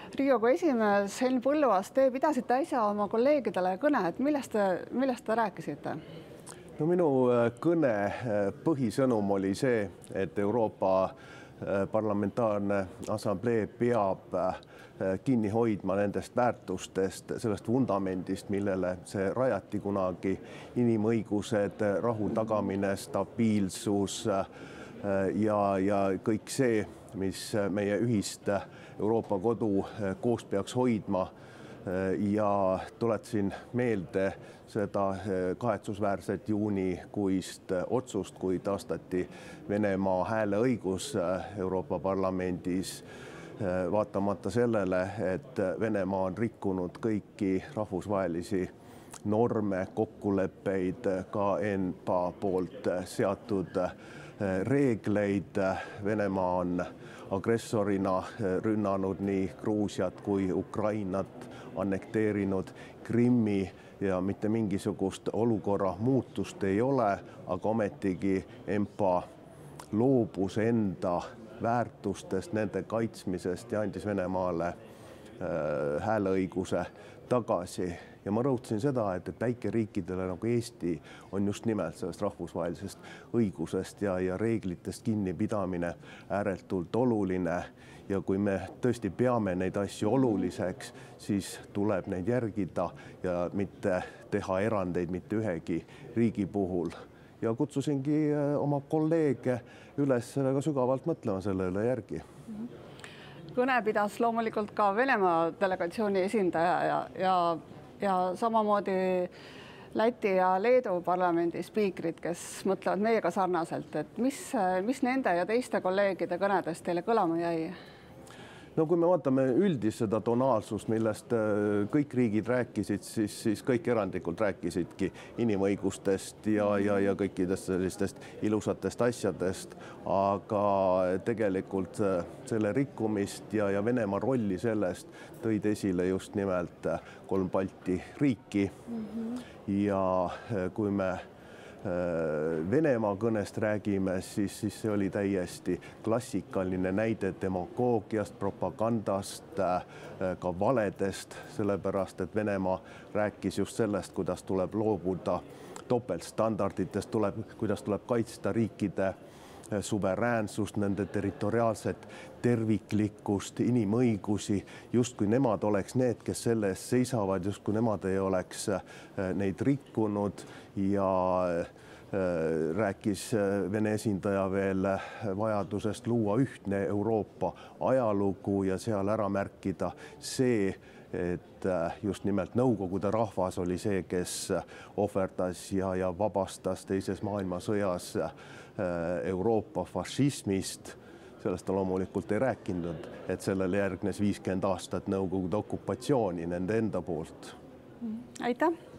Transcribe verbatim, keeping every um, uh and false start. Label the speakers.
Speaker 1: Riigikogu esimees Henn Põlluaas, te pidasite äsja oma kolleegidele kõne, et millest te, millest te rääkisite?
Speaker 2: No minu kõne põhisõnum oli see, et Euroopa Parlamentaarne Assamblee peab kinni hoidma nendest väärtustest, sellest vundamendist, millele see rajati kunagi, inimõigused, rahu tagamine, stabiilsus ja, ja kõik see, mis meie ühist Euroopa kodu koos peaks hoidma. Ja tuletasin meelde seda kahetsusväärset juunikuist otsust, kui taastati Venemaa hääleõigus Euroopa Parlamendis, vaatamata sellele, et Venemaa on rikkunud kõiki rahvusvahelisi norme, kokkuleppeid, ka N P A poolt seatud reegleid. Venemaa on agressorina rünnanud nii Gruusiat kui Ukrainat, annekteerinud Krimmi ja mitte mingisugust olukorra muutust ei ole, aga ometigi N P A loobus enda väärtustest, nende kaitsmisest ja andis Venemaale hääleõiguse tagasi. Ja ma rõhutasin seda, et, et väikeriikidele nagu Eesti on just nimelt sellest rahvusvahelisest õigusest ja, ja reeglitest kinnipidamine ääretult oluline. Ja kui me tõesti peame neid asju oluliseks, siis tuleb neid järgida ja mitte teha erandeid mitte ühegi riigi puhul. Ja kutsusingi oma kolleege üles väga sügavalt mõtlema selle üle järgi.
Speaker 1: Kõne pidas loomulikult ka Venemaa delegatsiooni esindaja ja, ja, ja samamoodi Läti ja Leedu parlamendi spiikrid, kes mõtlevad meiega sarnaselt, et mis, mis nende ja teiste kolleegide kõnedes teile kõlama jäi?
Speaker 2: No kui me vaatame üldist seda tonaalsust, millest kõik riigid rääkisid, siis, siis kõik erandlikult rääkisidki inimõigustest ja, ja, ja kõikidest sellistest ilusatest asjadest, aga tegelikult selle rikkumist ja, ja Venemaa rolli sellest tõid esile just nimelt kolm Balti riiki. Mm-hmm. Ja kui me Venemaa kõnest räägime, siis, siis see oli täiesti klassikaline näide demagoogiast, propagandast, ka valedest, sellepärast, et Venemaa rääkis just sellest, kuidas tuleb loobuda topeltstandarditest, tuleb, kuidas tuleb kaitsta riikide suveräänsust, nende territoriaalset terviklikkust, inimõigusi, justkui nemad oleks need, kes selle eest seisavad, justkui nemad ei oleks neid rikkunud ja rääkis Vene esindaja veel vajadusest luua ühtne Euroopa ajalugu ja seal ära märkida see, et just nimelt Nõukogude rahvas oli see, kes ohverdas ja, ja vabastas teises maailmasõjas Euroopa fašismist. Sellest ta loomulikult ei rääkinud, et sellele järgnes viiskümmend aastat Nõukogude okupatsiooni nende enda poolt.
Speaker 1: Aitäh!